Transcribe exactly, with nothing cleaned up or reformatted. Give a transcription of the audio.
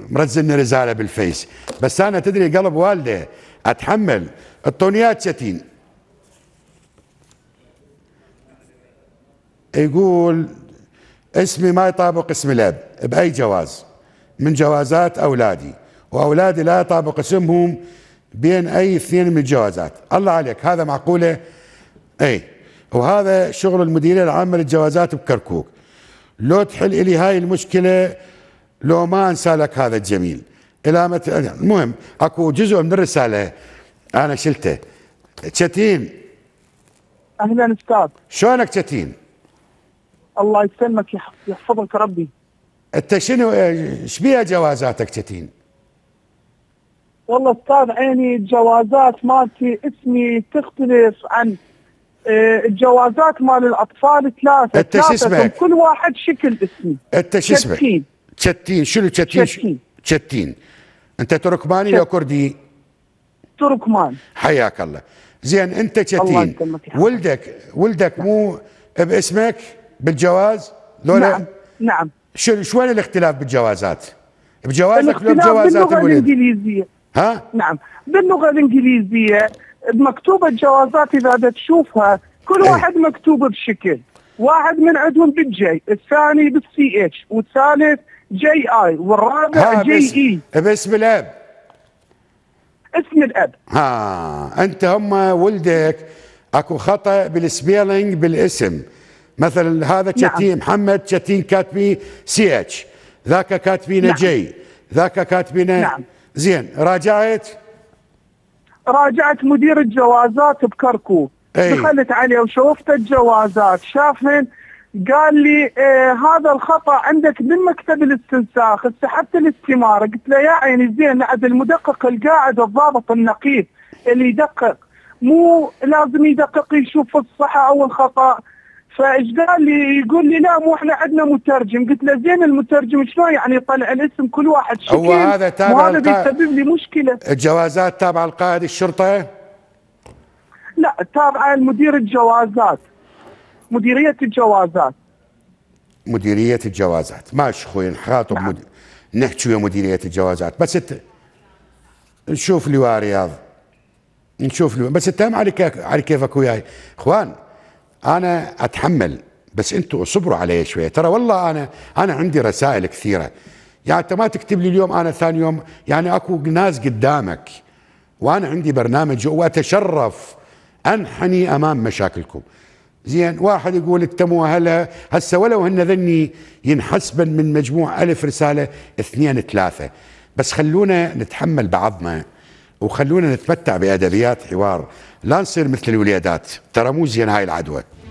مرزلني رساله بالفيس، بس انا تدري قلب والده اتحمل. الطونيات شتين يقول اسمي ما يطابق اسم الاب باي جواز من جوازات اولادي، واولادي لا يطابق اسمهم بين اي اثنين من الجوازات. الله عليك، هذا معقوله؟ اي، وهذا شغل المديريه العامه للجوازات بكركوك. لو تحل لي هاي المشكله لو ما انسى لك هذا الجميل. الى متى؟ المهم اكو جزء من الرساله انا شلته. شتين اهلا استاذ، شلونك شتين؟ الله يسلمك يحفظك ربي. انت شنو ايش بيها جوازاتك شتين؟ والله استاذ عيني الجوازات مالتي اسمي تختلف عن الجوازات مال الاطفال ثلاثه. انت شو اسمك؟ كل واحد شكل اسمي. انت شو اسمك؟ شتين. شتين شنو شتين؟ شتين. شتين. انت تركماني لو كردي؟ تركمان. حياك الله. زين انت شتين ولدك ولدك مو باسمك بالجواز؟ لو نعم نعم. شو شوين الاختلاف بالجوازات؟ بجوازك لو بجوازات بجوازات الولد؟ الانجليزيه. ها؟ نعم باللغه الانجليزيه مكتوبه الجوازات اذا تشوفها كل ايه؟ واحد مكتوب بشكل، واحد من عندهم بالجي، الثاني بالسي اتش، والثالث جي اي، والرابع جي اي. باسم الاب؟ اسم الاب. ها انت هم ولدك اكو خطا بالسبيلنج بالاسم، مثلا هذا شتين نعم. محمد شتين كاتبين سي اتش، ذاك كاتبينه نعم. جي، ذاك كاتبينه نعم. زين راجعت؟ راجعت مدير الجوازات بكركوك. ايه؟ دخلت عليه وشوفت الجوازات، شافن قال لي إيه هذا الخطا عندك بالمكتب الاستنساخ، سحبت الاستماره. قلت له يا عيني زين عند المدقق القاعد الضابط النقيب اللي يدقق، مو لازم يدقق يشوف الصحه او الخطا. فايش قال لي؟ يقول لي لا مو احنا عندنا مترجم. قلت له زين المترجم شلون يعني يطلع الاسم كل واحد شكل؟ هو هذا تابع وهذا بيسبب لي مشكله. الجوازات تابعه لقائد الشرطه؟ لا تابعه لمدير الجوازات، مديريه الجوازات. مديريه الجوازات ماشي اخوي، نخاطب نعم. مد... نحكي ويا مديريه الجوازات. بس انت نشوف لي ويا رياض، نشوف لي بس اتهم على كيف على كيفك وياي. اخوان انا اتحمل، بس انتم اصبروا علي شويه. ترى والله انا انا عندي رسائل كثيره، يعني انت ما تكتب لي اليوم انا ثاني يوم، يعني اكو ناس قدامك وانا عندي برنامج واتشرف انحني امام مشاكلكم. زين واحد يقول انت مو هلا هسه ولو هن ذني ينحسبن من مجموع الف رساله اثنين ثلاثه، بس خلونا نتحمل بعضنا وخلونا نتمتع بادبيات حوار، لا نصير مثل الوليدات. ترى مو زين هاي العدوى.